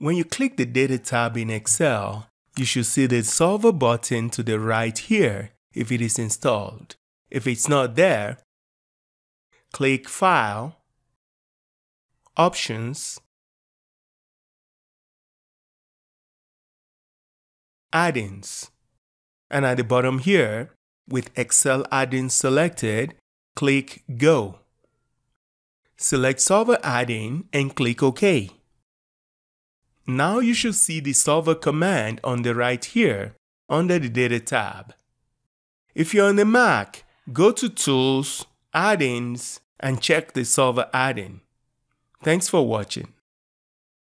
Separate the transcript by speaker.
Speaker 1: When you click the Data tab in Excel, you should see the Solver button to the right here if it is installed. If it's not there, click File, Options, Addins, and at the bottom here, with Excel Addins selected, click Go. Select Solver Addin and click OK. Now you should see the Solver command on the right here under the Data tab. If you're on the Mac, go to Tools, Addins, and check the Solver Addin. Thanks for watching.